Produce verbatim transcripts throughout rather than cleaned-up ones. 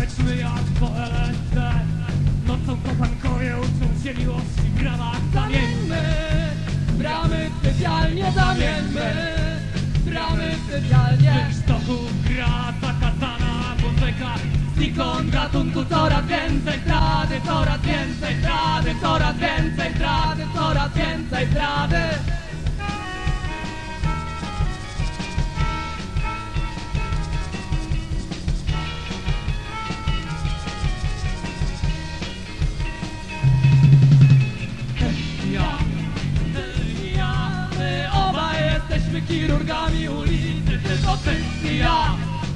Leczmy jak po L S D. Nocą kochankowie uczą się miłości w ramach zamienmy. Bramy specjalnie zamienmy. Bramy specjalnie. W sztoku gra zakazana muzyka. Znikąd gatunku coraz więcej zdrady, coraz więcej zdrady, coraz więcej zdrady, coraz więcej zdrady. Ja, Ty i ja, my obaj jesteśmy chirurgami ulicy, tylko ty i ja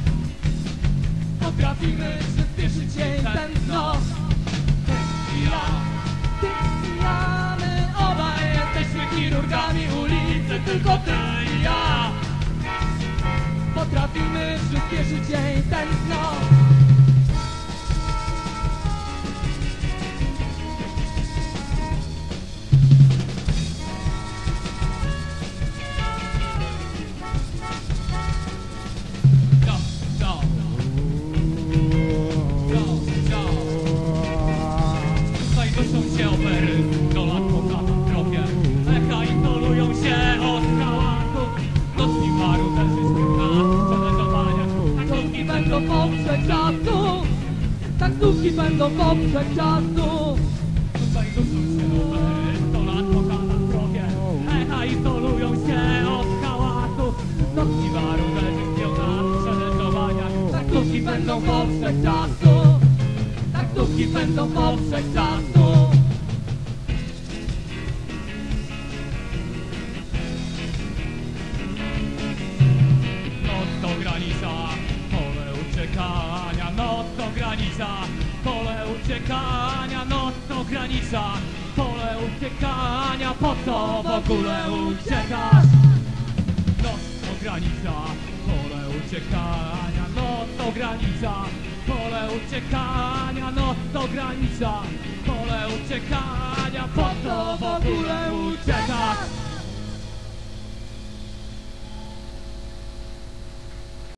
potrafimy przyspieszyć jej tętno. Ty i ja, ty i ja, my obaj jesteśmy chirurgami ulicy, tylko ty i ja potrafimy przyspieszyć jej tętno. opery, sto lat po katastrofie. Echa izolują się od hałasu. Nocni maruderzy śpiewają przeletowania. Taksówki będą poprzek czasu. Taksówki będą poprzek czasu. Tutaj duszą się opery, sto lat po katastrofie. Echa izolują się od hałasu. Nocni maruderzy śpiewają przeletowania. Taksówki będą poprzek czasu. Taksówki będą poprzek czasu. Noc to granica, pole uciekania. Noc to granica, pole uciekania. Noc to granica, pole uciekania. Po co w ogóle uciekasz? Noc to granica, pole uciekania. Noc to granica, pole uciekania. Noc to granica, pole uciekania. Po co w ogóle uciekasz?